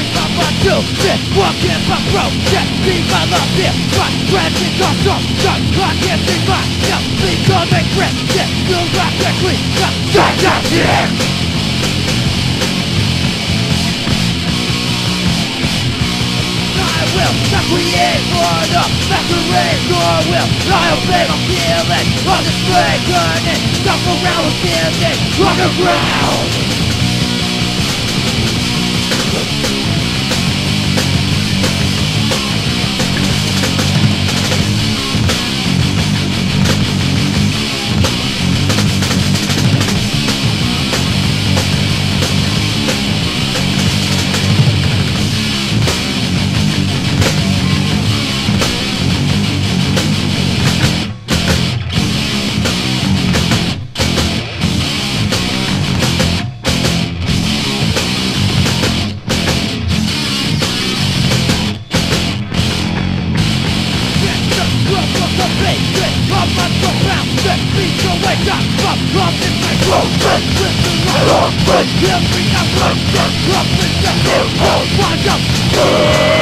I'm about to sit, walking my road, just be my love here. My friends are so dark, I can't see myself becoming Christian. Feel like a queen, I'm here. I will not create order, masquerade your will. I obey my feeling on display, turning stuff around with feeling underground. Every night, up in the hill, find out.